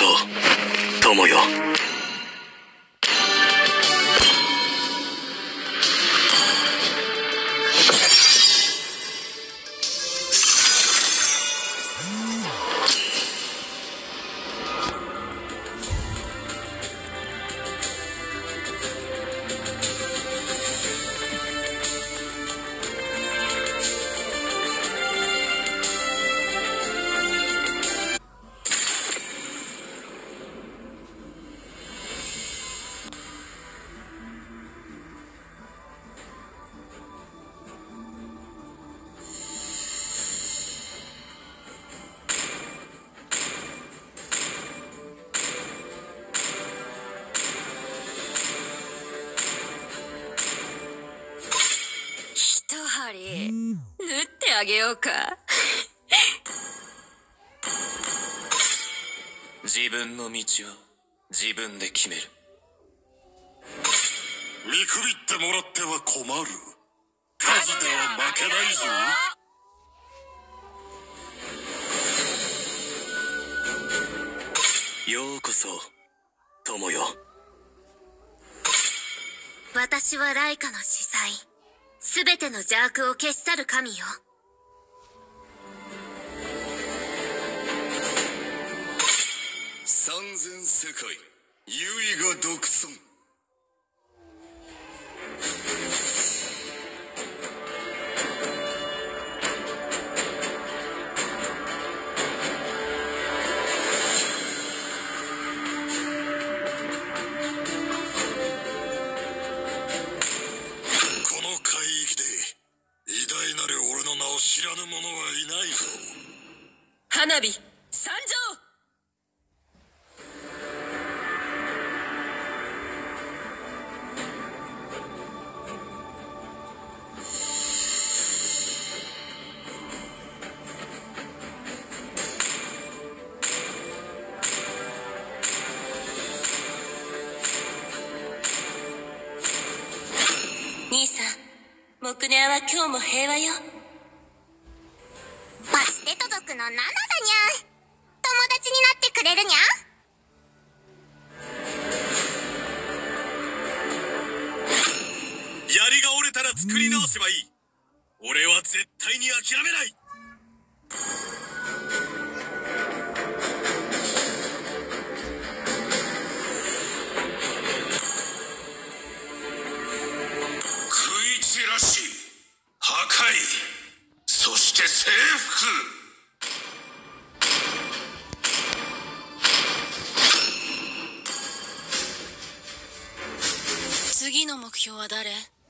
そ友よ。 縫ってあげようか。 自分の道は自分で決める。 見くびってもらっては困る。数では負けないぞ。 ようこそ友よ。 私はライカの司祭、すべての邪悪を消し去る神よ。 三千世界唯我独尊。この海域で偉大なる俺の名を知らぬ者はいないぞ。 花火参上。兄さん、モクネアは今日も平和よ。 バステト族のナナだにゃ。友達になってくれるにゃ。 槍が折れたら作り直せばいい。俺は絶対に諦めない。食い散らし破壊、そして征服。 次の目標は誰？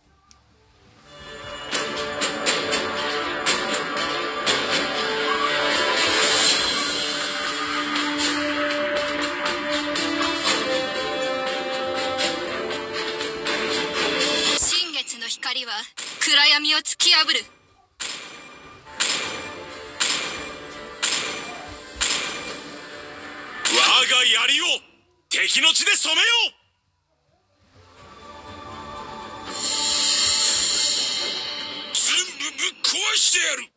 新月の光は暗闇を突き破る。 我が槍を敵の血で染めよう。全部ぶっ壊してやる。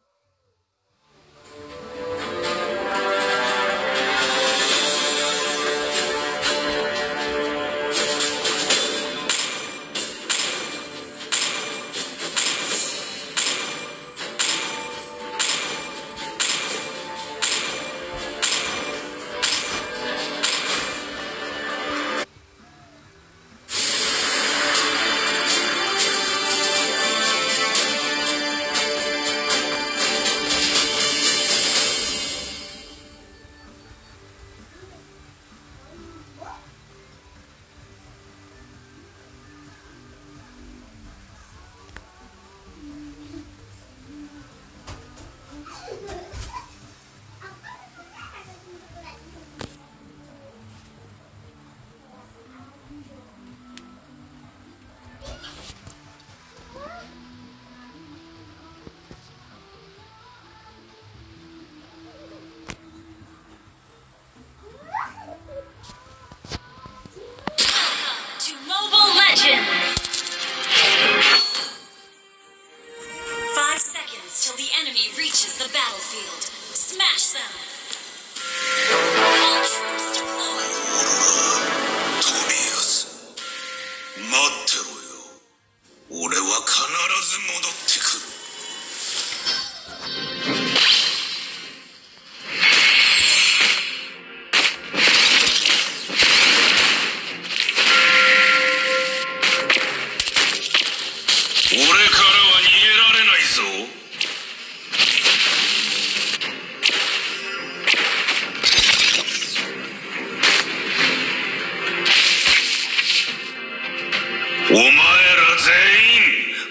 Till the enemy reaches the battlefield. Smash them! All troops deployed.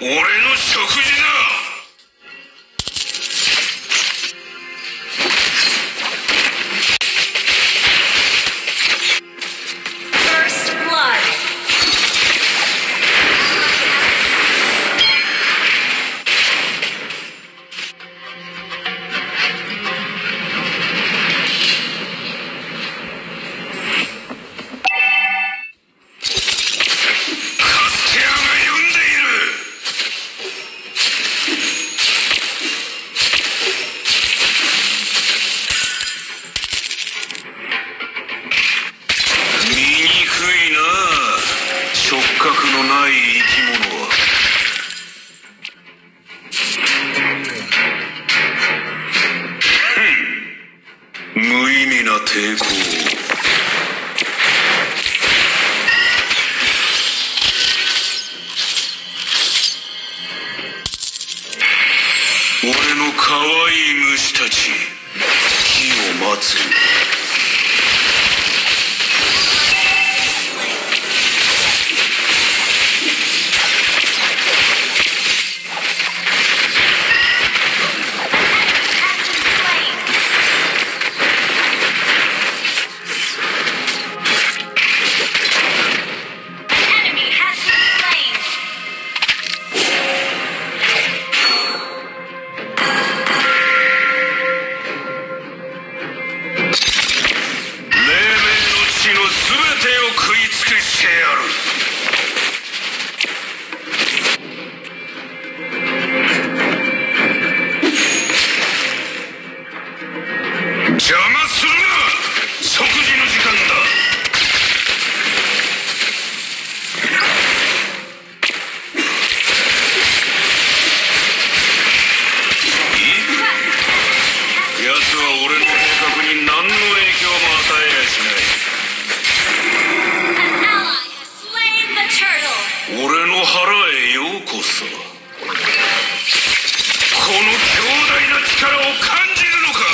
俺の食事だ。俺の可愛い虫たち、火を待つ。邪魔するな。食事の時間だ。奴は俺の計画に何の影響も与えやしない。俺の腹へようこそ。この強大な力を感じるのか。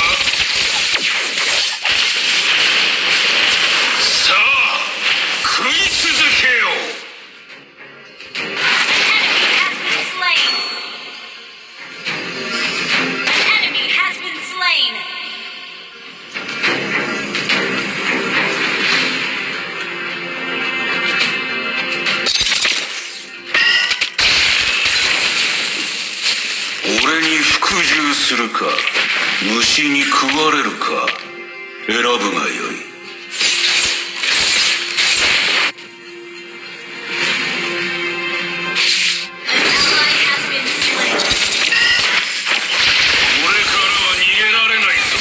さあ食い続けよう。俺に服従するか、虫に食われるか、選ぶがよい。俺からは逃げられないぞ。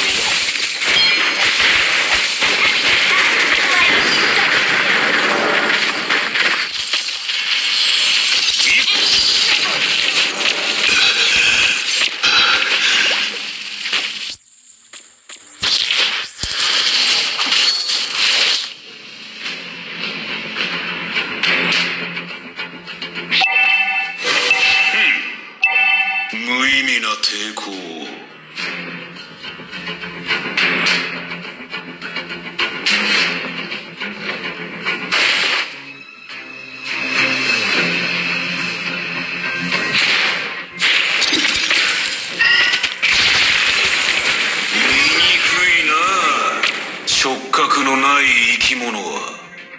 無意味な抵抗を。醜いな、触覚のない生き物は。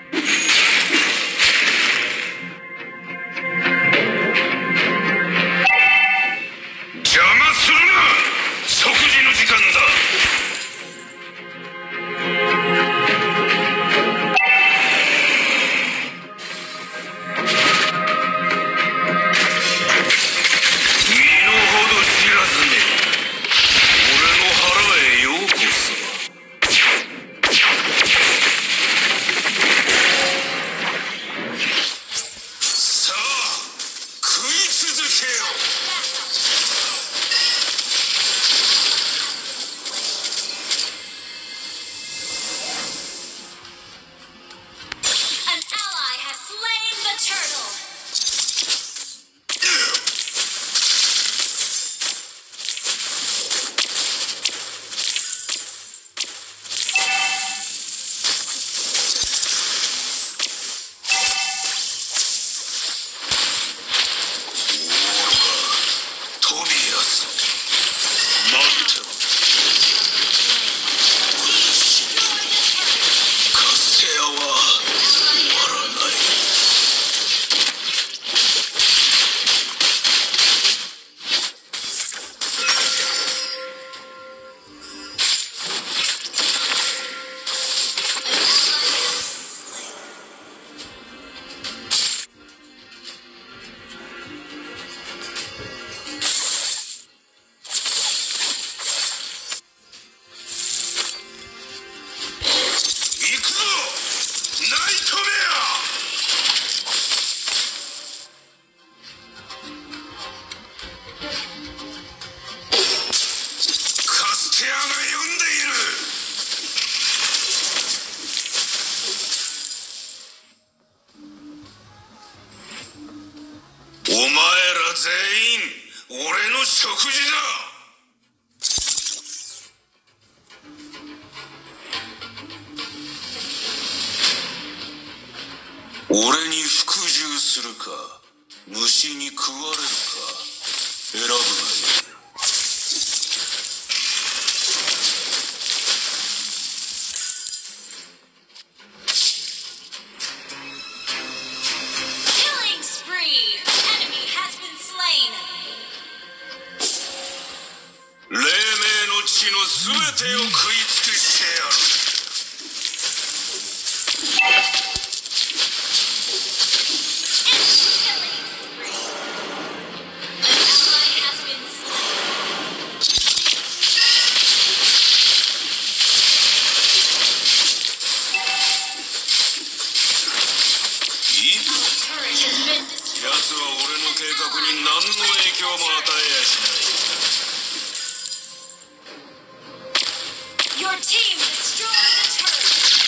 邪魔するな。食事の時間だ。身の程知らずめ、俺の腹へようこそ。 俺に服従するか虫に食われるか選ぶがよい。黎明の地のすべてを食い尽くしてやる。奴は俺の計画に何の影響も与えやしない。 Your team destroyed a turret.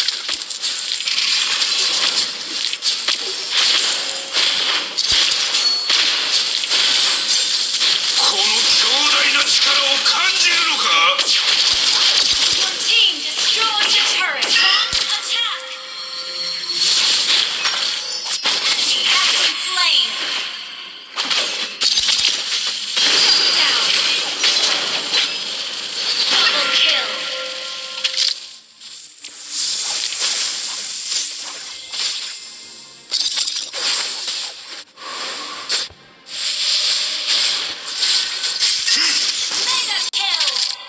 この強大な力を感じるのか？ Your team destroyed a turret. Attack. Enemy has been slain. Shut down. Double kill. Mega kill.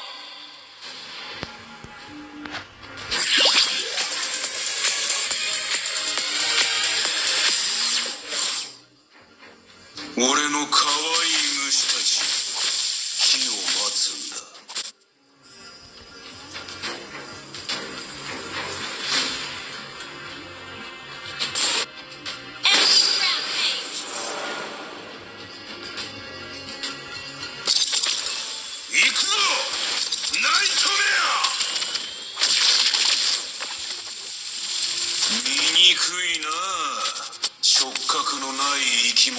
俺の可愛い虫たち、火を待つんだ。 Enemy rampage. 行くぞナイトメア。醜いな触覚のない生き物。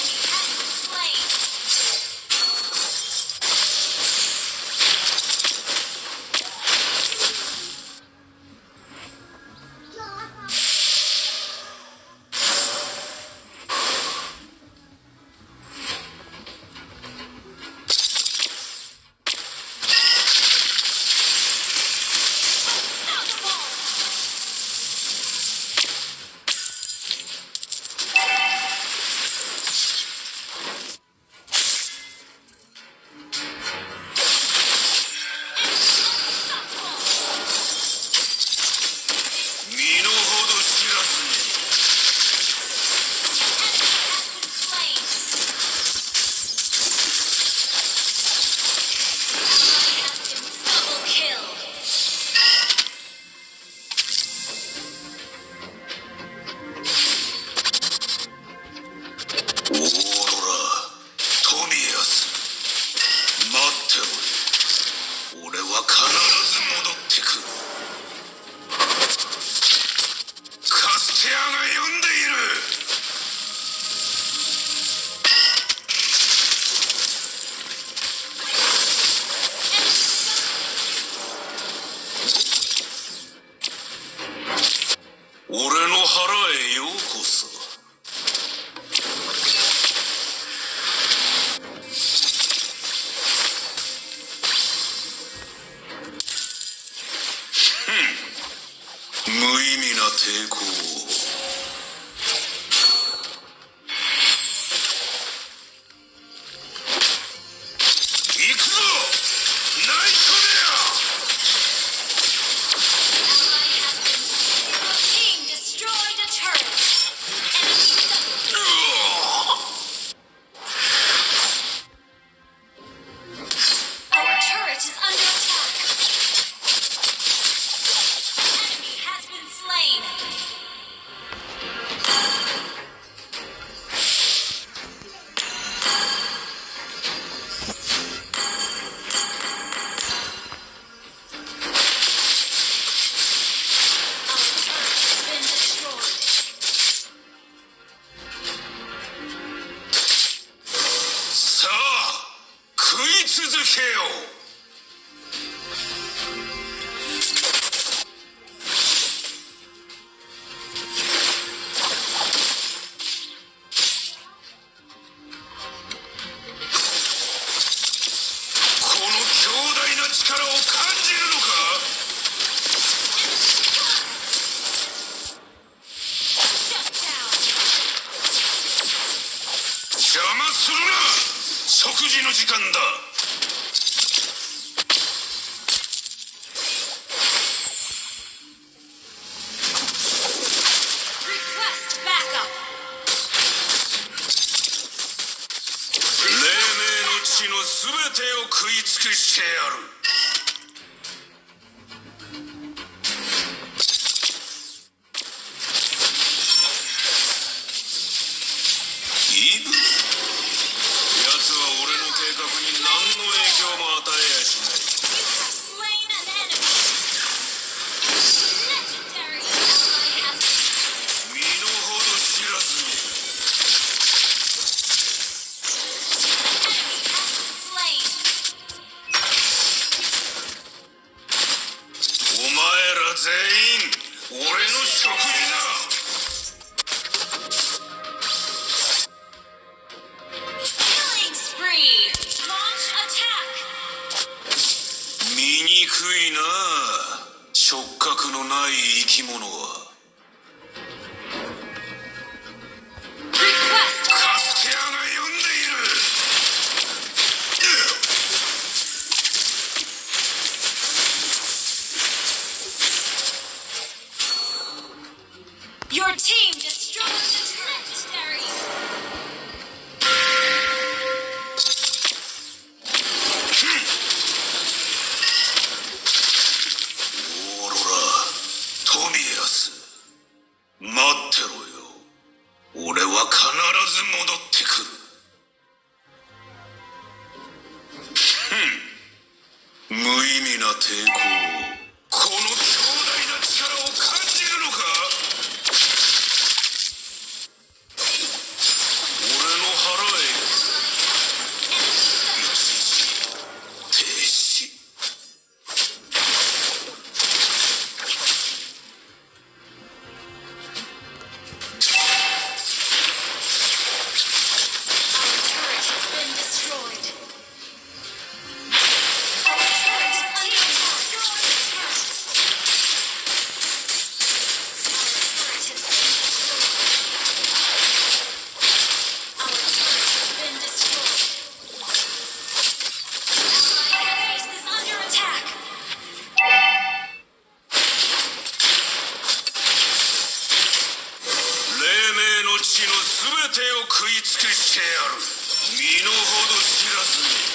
俺の腹へようこそ。無意味な抵抗を。行くぞナイトメア。 Team destroyed a turret. Enemy double. Our turret is under attack. Enemy has been slain. 食事の時間だ。黎明の地のすべてを食い尽くしてやる。イブ、奴は俺の計画に何の影響も与えやしない。身の程知らずに。お前ら全員俺の食事だ。醜いなあ、触覚のない生き物は。カステアが呼んでいる。 Your team destroyed the legendary. オーロラ、トミアス、待ってろよ。俺は必ず戻ってくる。無意味な抵抗、この強大な力を感じるのか。俺の腹へ一時停止。地のすべてを食い尽くしてやる。身の程知らずに。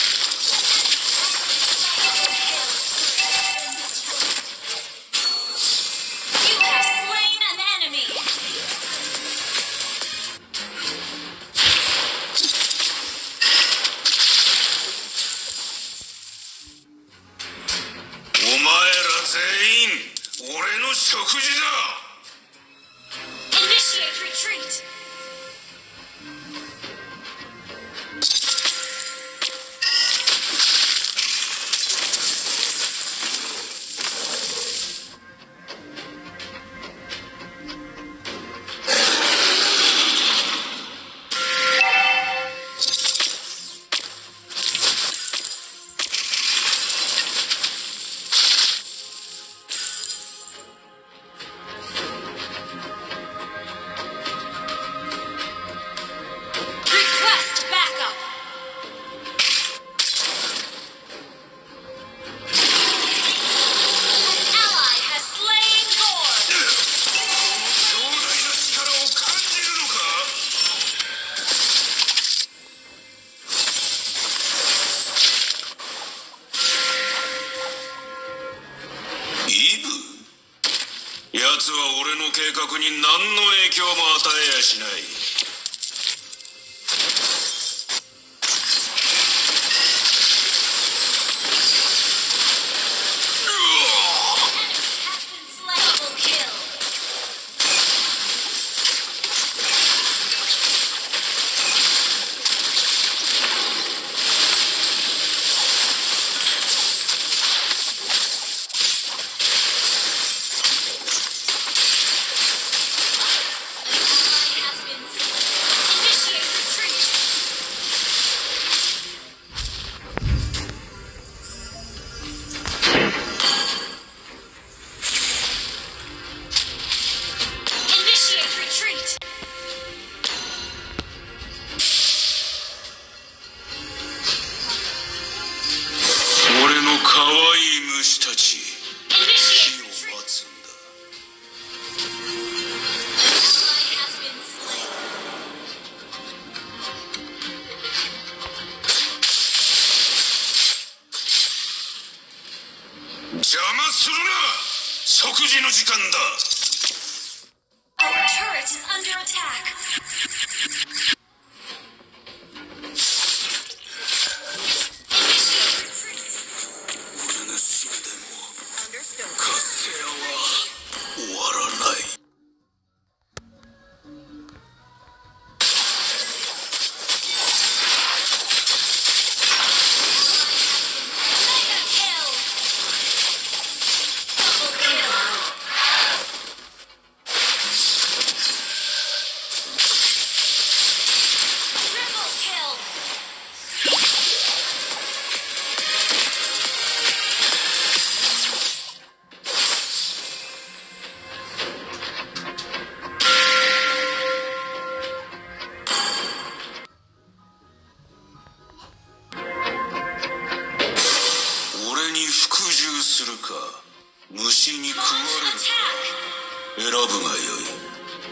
お前ら全員俺の食事だ。 Initiate retreat. 奴は俺の計画に何の影響も与えやしない。 Has been 食事の時間だ。 Our turret is under attack. 俺が死んでもカステラは終わらない。俺に服従するか、虫に食われるか、選ぶがよい。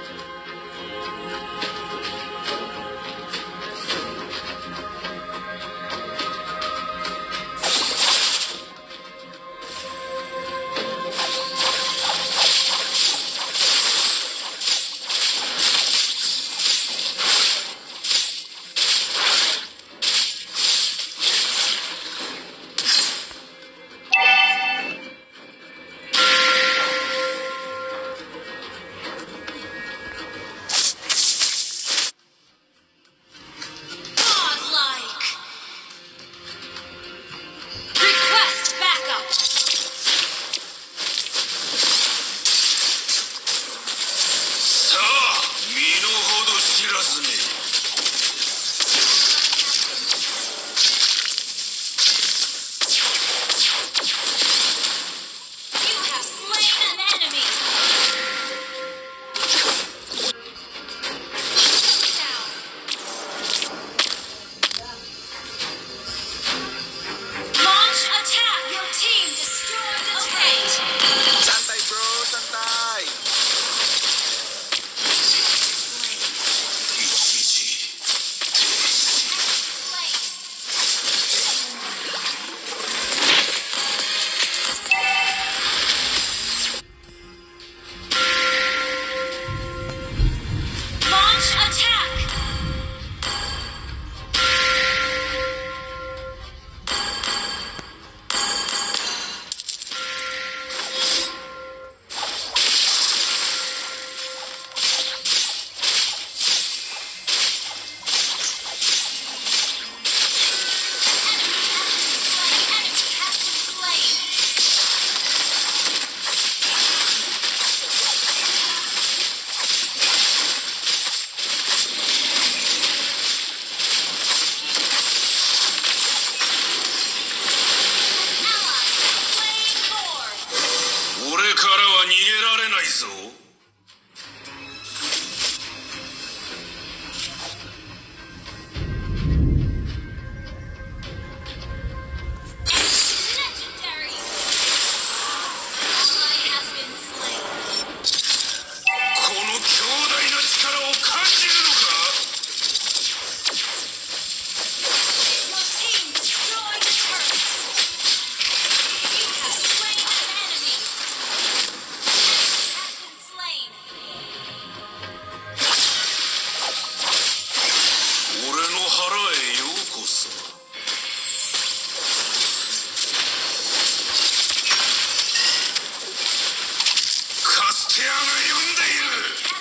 俺からは逃げられないぞ。この強大な力を感じるのか。俺の腹へようこそ。カステアが呼んでいる。